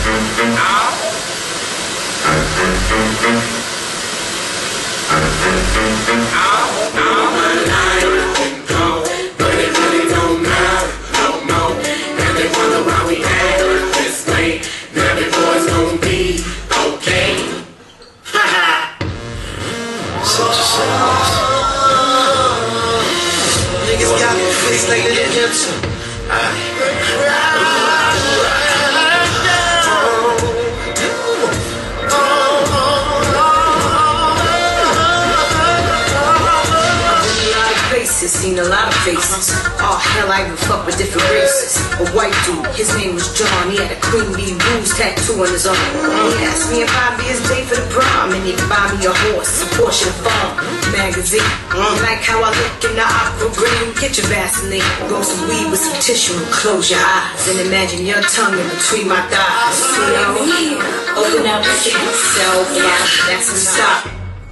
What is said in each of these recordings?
Seen a lot of faces. Oh hell, I even fuck with different races. A white dude, his name was John. He had a Queen Bee Rules tattoo on his arm. He asked me if I'd be his date for the prom, and he'd buy me a horse, a Porsche farm magazine. Like how I look in the opera green. Get your Vaseline, roll some weed with some tissue, and close your eyes, and imagine your tongue in between my thighs. See over here, open up, self, that's a stop.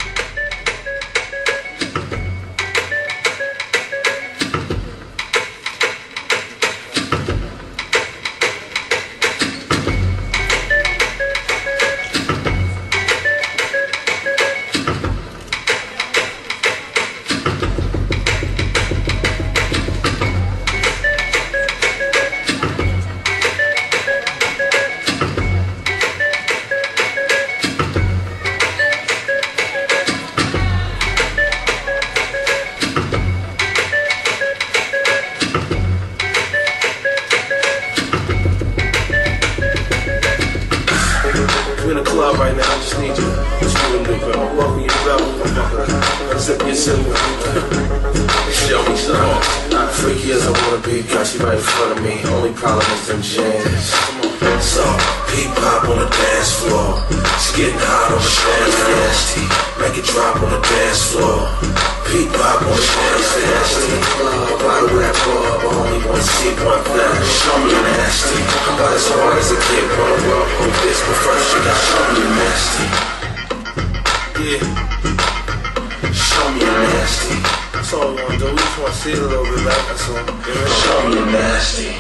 In the club right now, I just need you. What you gonna do, bro? Welcome your brother. Zip your silver. Show me some. Freaky as I wanna be, got you right in front of me. Only problem is them jams. So, P-pop on the dance floor. It's getting hot on the dance nasty. Make it drop on the dance floor. P-pop on the dance nasty. Bottle rap club, I only wanna see one thing. Show me nasty. I'm about as hard as a kid, bro. Well, hold this, but first you gotta show me nasty. Yeah. Show me nasty. That's all we wanna do. We just wanna see it a little bit back. That's all. Show me nasty.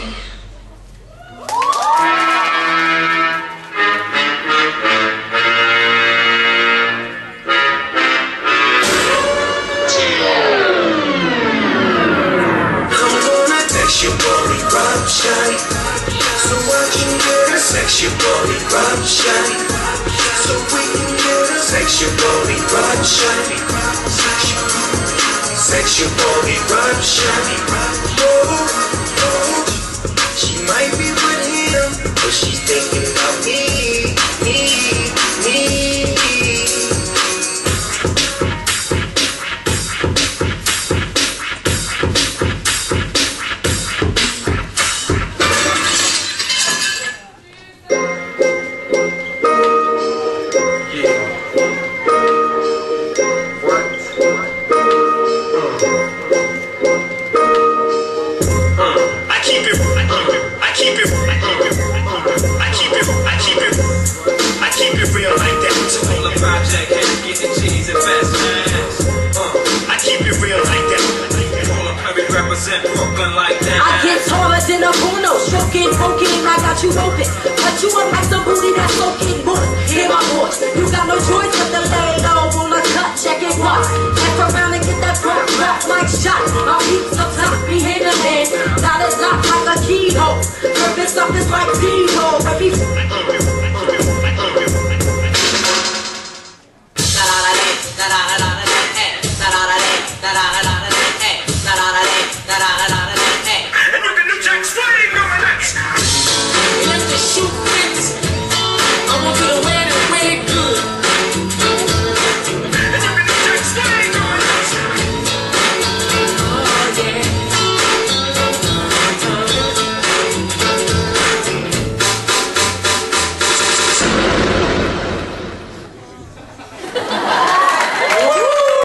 Your body rub shine, so I can get a sex your body rub shine, so we can get a sex your body rub shine, sex your body rub shine. Oh, oh, she might be with him, but she's thinking about me, me. I get taller than a Bruno, stroking, poking, I got you open. Cut you up like some booty that's soaking. Boom, hear my voice. You got no choice but to lay low on the cut, check it what. Check around and get that rock like shot. My peeps up top, be hand in hand. Got it locked like a keyhole. Purpose up is like D-hole, baby.